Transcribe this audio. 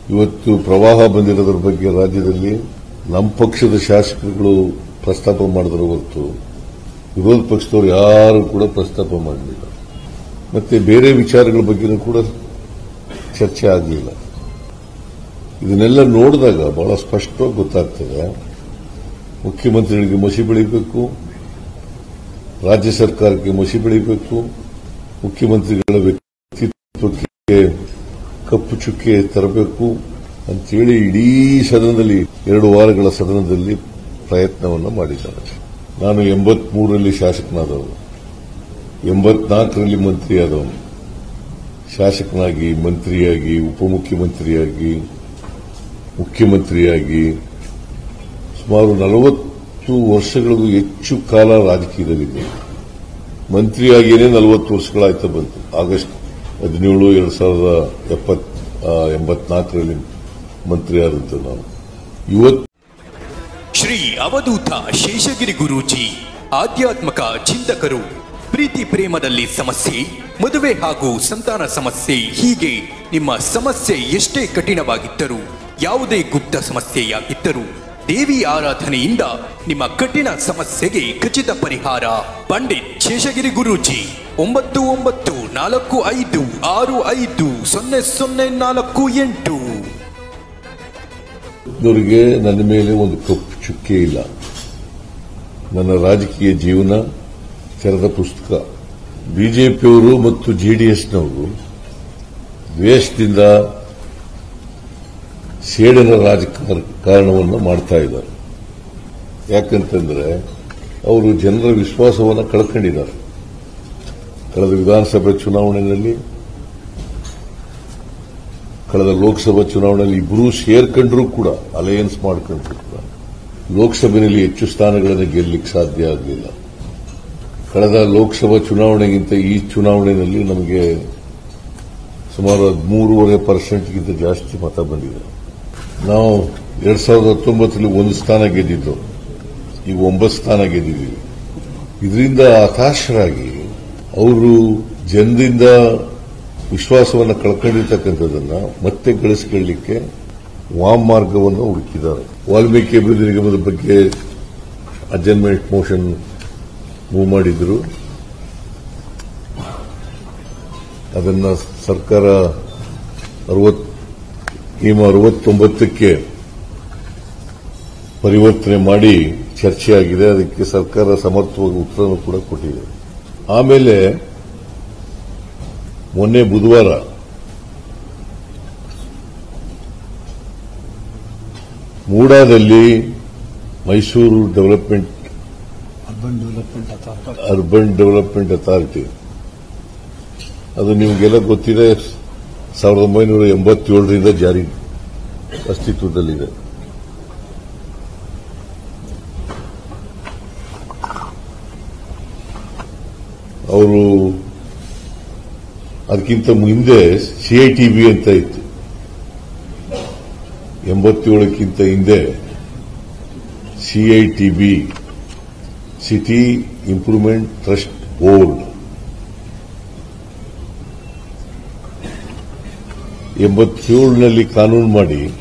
ಇವತ್ತು ಪ್ರವಾಹ ಬಂದಿರೋದ್ರ ಬಗ್ಗೆ ರಾಜ್ಯದಲ್ಲಿ ನಮ್ಮ ಪಕ್ಷದ ಶಾಸಕರುಗಳು ಪ್ರಸ್ತಾಪ ಮಾಡಿದ್ರು ಹೊರತು ವಿರೋಧ ಪಕ್ಷದವರು ಯಾರು ಕೂಡ ಪ್ರಸ್ತಾಪ ಮಾಡಲಿಲ್ಲ. ಮತ್ತೆ ಬೇರೆ ವಿಚಾರಗಳ ಬಗ್ಗೆನೂ ಕೂಡ ಚರ್ಚೆ ಆಗಲಿಲ್ಲ. ಇದನ್ನೆಲ್ಲ ನೋಡಿದಾಗ ಬಹಳ ಸ್ಪಷ್ಟವಾಗಿ ಗೊತ್ತಾಗ್ತದೆ, ಮುಖ್ಯಮಂತ್ರಿಗಳಿಗೆ ಮಸಿ ಬೆಳೀಬೇಕು, ರಾಜ್ಯ ಸರ್ಕಾರಕ್ಕೆ ಮಸಿ ಬೆಳೀಬೇಕು, ಮುಖ್ಯಮಂತ್ರಿಗಳ ವ್ಯಕ್ತಿತ್ವಕ್ಕೆ ಕಪ್ಪು ಚುಕ್ಕೆ ತರಬೇಕು ಅಂತೇಳಿ ಇಡೀ ಸದನದಲ್ಲಿ 2 ವಾರಗಳ ಸದನದಲ್ಲಿ ಪ್ರಯತ್ನವನ್ನು ಮಾಡಿದ್ದಾರೆ. ನಾನು 83ರಲ್ಲಿ ಶಾಸಕನಾದವನು, 84ರಲ್ಲಿ ಮಂತ್ರಿಯಾದವನು. ಶಾಸಕನಾಗಿ, ಮಂತ್ರಿಯಾಗಿ, ಉಪಮುಖ್ಯಮಂತ್ರಿಯಾಗಿ, ಮುಖ್ಯಮಂತ್ರಿಯಾಗಿ ಸುಮಾರು 40 ವರ್ಷಗಳಿಗೂ ಹೆಚ್ಚು ಕಾಲ ರಾಜಕೀಯದಲ್ಲಿದ್ದೆ. ಮಂತ್ರಿಯಾಗಿಯೇ 40 ವರ್ಷಗಳಾಯ್ತಾ ಬಂತು. ಆಗಸ್ಟ್ 17, 1984ರಲ್ಲಿ ಮಂತ್ರಿಯಾದಂತ ನಾನು. ಇವತ್ತು ಶ್ರೀ ಅವಧೂತ ಶೇಷಗಿರಿ ಗುರೂಜಿ ಆಧ್ಯಾತ್ಮಿಕ ಚಿಂತಕರು. ಪ್ರೀತಿ ಪ್ರೇಮದಲ್ಲಿ ಸಮಸ್ಯೆ, ಮದುವೆ ಹಾಗೂ ಸಂತಾನ ಸಮಸ್ಯೆ, ಹೀಗೆ ನಿಮ್ಮ ಸಮಸ್ಯೆ ಎಷ್ಟೇ ಕಠಿಣವಾಗಿದ್ದರೂ, ಯಾವುದೇ ಗುಪ್ತ ಸಮಸ್ಯೆಯಾಗಿದ್ದರೂ ದೇವಿ ಆರಾಧನೆಯಿಂದ ನಿಮ್ಮ ಕಠಿಣ ಸಮಸ್ಯೆಗೆ ಖಚಿತ ಪರಿಹಾರ. ಪಂಡಿತ್ ಶೇಷಗಿರಿ ಗುರೂಜಿ 9945650048. ಇವರಿಗೆ ನನ್ನ ಮೇಲೆ ಒಂದು ಕಪ್ಪು ಚುಕ್ಕೆ ಇಲ್ಲ. ನನ್ನ ರಾಜಕೀಯ ಜೀವನ ತೆರೆದ ಪುಸ್ತಕ. ಬಿಜೆಪಿಯವರು ಮತ್ತು ಜೆಡಿಎಸ್ನವರು ದ್ವೇಷದಿಂದ ಸೇಡಿನ ರಾಜಕಾರಣವನ್ನು ಮಾಡ್ತಾ ಇದ್ದಾರೆ. ಯಾಕಂತಂದ್ರೆ ಅವರು ಜನರ ವಿಶ್ವಾಸವನ್ನು ಕಳ್ಕೊಂಡಿದ್ದಾರೆ. ಕಳೆದ ವಿಧಾನಸಭೆ ಚುನಾವಣೆಯಲ್ಲಿ, ಕಳೆದ ಲೋಕಸಭಾ ಚುನಾವಣೆಯಲ್ಲಿ ಇಬ್ಬರೂ ಸೇರ್ಕೊಂಡ್ರೂ ಕೂಡ, ಅಲಯನ್ಸ್ ಮಾಡ್ಕೊಂಡ್ರು ಕೂಡ ಲೋಕಸಭೆಯಲ್ಲಿ ಹೆಚ್ಚು ಸ್ಥಾನಗಳನ್ನು ಗೆಲ್ಲಲಿಕ್ಕೆ ಸಾಧ್ಯ ಆಗಲಿಲ್ಲ. ಕಳೆದ ಲೋಕಸಭಾ ಚುನಾವಣೆಗಿಂತ ಈ ಚುನಾವಣೆಯಲ್ಲಿ ನಮಗೆ ಸುಮಾರು 13.5% ಜಾಸ್ತಿ ಮತ ಬಂದಿದೆ. ನಾವು 2019ರಲ್ಲಿ 1 ಸ್ಥಾನ ಗೆದ್ದಿದ್ದು, ಈಗ 9 ಸ್ಥಾನ ಗೆದ್ದಿದ್ದೀವಿ. ಇದರಿಂದ ಹತಾಶರಾಗಿ ಅವರು ಜನರಿಂದ ವಿಶ್ವಾಸವನ್ನು ಕಳ್ಕೊಂಡಿರ್ತಕ್ಕಂಥದ್ದನ್ನ ಮತ್ತೆ ಗಳಿಸಿಕೊಳ್ಳಲಿಕ್ಕೆ ವಾಮಮಾರ್ಗವನ್ನು ಹುಡುಕಿದ್ದಾರೆ. ವಾಲ್ಮೀಕಿ ಅಭಿವೃದ್ಧಿ ನಿಗಮದ ಬಗ್ಗೆ ಅಡ್ಜರ್ನ್ಮೆಂಟ್ ಮೋಷನ್ ಮೂವ್ ಮಾಡಿದ್ರು. ಅದನ್ನ ಸರ್ಕಾರ 69ಕ್ಕೆ ಪರಿವರ್ತನೆ ಮಾಡಿ ಚರ್ಚೆ ಆಗಿದೆ. ಅದಕ್ಕೆ ಸರ್ಕಾರ ಸಮರ್ಥವಾಗಿ ಉತ್ತರವನ್ನು ಕೂಡ ಕೊಟ್ಟಿದೆ. ಆಮೇಲೆ ಮೊನ್ನೆ ಬುಧವಾರ ಮೂಡಾದಲ್ಲಿ ಮೈಸೂರು ಅರ್ಬನ್ ಡೆವಲಪ್ಮೆಂಟ್ ಅಥಾರಿಟಿ, ಅದು ನಿಮಗೆಲ್ಲ ಗೊತ್ತಿದೆ, 1987ರಿಂದ ಜಾರಿ ಅಸ್ತಿತ್ವದಲ್ಲಿದೆ. ಅವರು ಅದಕ್ಕಿಂತ ಹಿಂದೆ ಸಿಐಟಿಬಿ ಅಂತ ಇತ್ತು. 87ಕ್ಕಿಂತ ಹಿಂದೆ CITB, city improvement trust board, 87ನಲ್ಲಿ ಕಾನೂನು ಮಾಡಿ